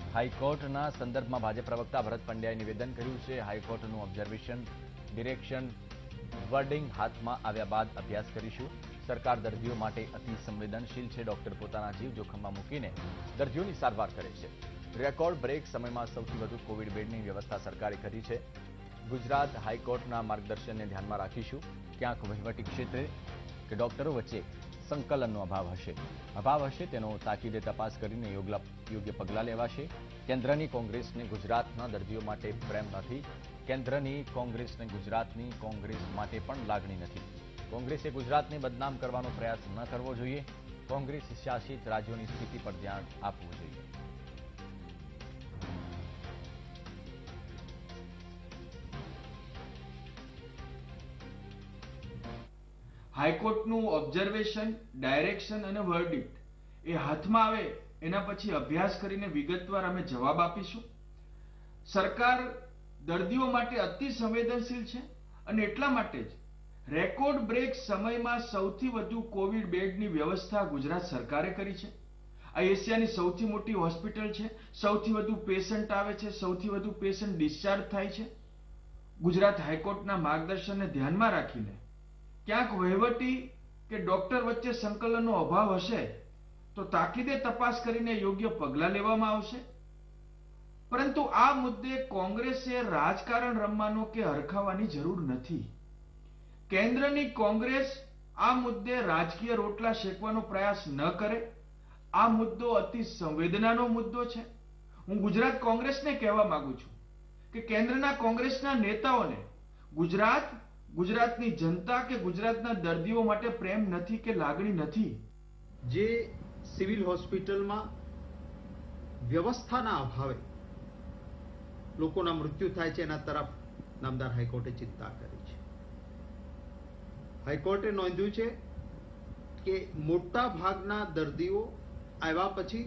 હાઈકોર્ટના સંદર્ભમાં ભાજપ પ્રવક્તા ભરત પંડ્યાએ નિવેદન કર્યું છે। હાઈકોર્ટનું ઓબ્ઝર્વેશન ડિરેક્શન વર્ડિંગ હાથમાં આવ્યા બાદ અભ્યાસ કરીશું। સરકાર દર્દીઓ માટે અતિ સંવેદનશીલ છે। ડોક્ટર પોતાના જીવ જોખમમાં મૂકીને દર્દીઓની સારવાર કરે છે। રેકોર્ડ બ્રેક સમયમાં સૌથી વધુ કોવિડ બેડની વ્યવસ્થા સરકારે કરી છે। ગુજરાત હાઈકોર્ટના માર્ગદર્શનને ધ્યાનમાં રાખીશું। ક્યાંક વહીવટી ક્ષેત્રે કે ડોક્ટરો વચ્ચે સંકલનનો અભાવ હશે તેનો તાકીદે તપાસ કરીને યોગ્ય પગલાં લેવાશે। કેન્દ્રની કોંગ્રેસને ગુજરાતના દર્દીઓ માટે પ્રેમ નથી। કેન્દ્રની કોંગ્રેસને ગુજરાતની કોંગ્રેસ માટે પણ લાગણી નથી। કોંગ્રેસે ગુજરાતને બદનામ કરવાનો પ્રયાસ ન કરવો જોઈએ। કોંગ્રેસ શાસિત રાજ્યોની સ્થિતિ પર ધ્યાન આપવું જોઈએ। હાઈકોર્ટનું ઓબ્ઝર્વેશન ડાયરેક્શન અને વર્ડિક્ટ એ હાથમાં આવે એના પછી અભ્યાસ કરીને વિગતવાર અમે જવાબ આપીશું। સરકાર દર્દીઓ માટે અતિ સંવેદનશીલ છે અને એટલા માટે જ રેકોર્ડ બ્રેક સમયમાં સૌથી વધુ કોવિડ બેડની વ્યવસ્થા ગુજરાત સરકારે કરી છે। આ એશિયાની સૌથી મોટી હોસ્પિટલ છે। સૌથી વધુ પેશન્ટ આવે છે, સૌથી વધુ પેશન્ટ ડિસ્ચાર્જ થાય છે। ગુજરાત હાઈકોર્ટના માર્ગદર્શનને ધ્યાનમાં રાખીને ક્યાંક વહીવટી કે ડોક્ટર વચ્ચે સંકલનનો અભાવ હશે તો તાકીદે તપાસ કરીને યોગ્ય પગલાં લેવામાં આવશે। પરંતુ આ મુદ્દે કોંગ્રેસે રાજકારણ રમવાનો કે હરખાવાની જરૂર નથી। કેન્દ્રની કોંગ્રેસ આ મુદ્દે રાજકીય રોટલા શેકવાનો પ્રયાસ ન કરે। આ મુદ્દો અતિ સંવેદનાનો મુદ્દો છે। હું ગુજરાત કોંગ્રેસને કહેવા માંગુ છું કે કેન્દ્રના કોંગ્રેસના નેતાઓને ગુજરાતની જનતા કે ગુજરાતના દર્દીઓ માટે પ્રેમ નથી કે લાગણી નથી। જે સિવિલ હોસ્પિટલમાં વ્યવસ્થાના અભાવે લોકોના મૃત્યુ થાય છે એના તરફ નામદાર હાઈકોર્ટે ચિંતા કરી છે। હાઈકોર્ટે નોંધ્યું છે કે મોટા ભાગના દર્દીઓ આવ્યા પછી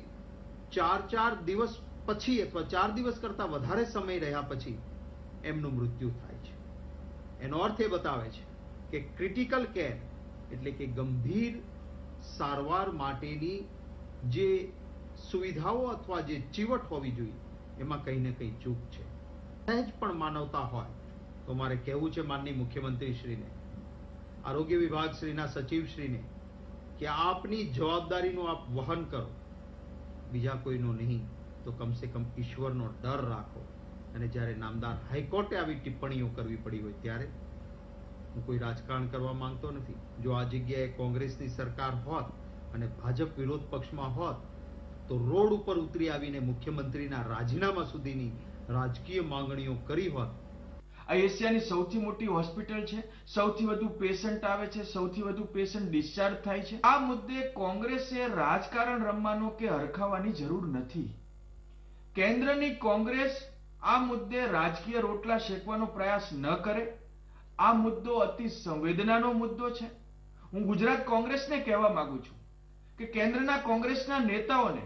4 દિવસ પછી અથવા 4 દિવસ કરતા વધારે સમય રહ્યા પછી એમનું મૃત્યુ થાય છે। એનો અર્થ એ બતાવે છે કે ક્રિટિકલ કેર એટલે કે ગંભીર સારવાર માટેની જે સુવિધાઓ અથવા જે ચીવટ હોવી જોઈએ એમાં કંઈ ને કંઈ ચૂક છે। સહેજ પણ માનવતા હોય તો મારે કહેવું છે માનનીય મુખ્યમંત્રીશ્રીને, આરોગ્ય વિભાગશ્રીના સચિવશ્રીને કે આપની જવાબદારીનું આપ વહન કરો, બીજા કોઈનો નહીં તો કમસે કમ ઈશ્વરનો ડર રાખો। અને જ્યારે નામદાર હાઈકોર્ટે આવી ટિપ્પણીઓ કરવી પડી હોય ત્યારે હું કોઈ રાજકારણ કરવા માંગતો નથી। જો આ જગ્યાએ કોંગ્રેસની સરકાર હોત અને ભાજપ વિરોધ પક્ષમાં હોત તો રોડ ઉપર ઉતરી આવીને મુખ્યમંત્રીના રાજીનામા સુધીની રાજકીય માંગણીઓ કરી હોત। આ એશિયાની સૌથી મોટી હોસ્પિટલ છે। સૌથી વધુ પેશન્ટ આવે છે, સૌથી વધુ પેશન્ટ ડિસ્ચાર્જ થાય છે। આ મુદ્દે કોંગ્રેસે રાજકારણ રમવાનો કે હરખાવાની જરૂર નથી। કેન્દ્રની કોંગ્રેસ આ મુદ્દે રાજકીય રોટલા શેકવાનો પ્રયાસ ન કરે। આ મુદ્દો અતિ સંવેદનાનો મુદ્દો છે। હું ગુજરાત કોંગ્રેસને કહેવા માંગુ છું કે કેન્દ્રના કોંગ્રેસના નેતાઓને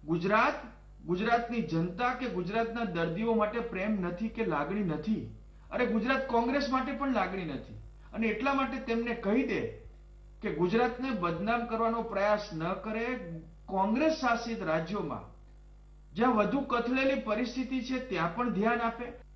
ગુજરાતની જનતા કે ગુજરાતના દર્દીઓ માટે પ્રેમ નથી કે લાગણી નથી। અરે ગુજરાત કોંગ્રેસ માટે પણ લાગણી નથી અને એટલા માટે તેમને કહી દે કે ગુજરાતને બદનામ કરવાનો પ્રયાસ ન કરે। કોંગ્રેસ શાસિત રાજ્યોમાં જ્યાં વધુ કથળેલી પરિસ્થિતિ છે ત્યાં પણ ધ્યાન આપે।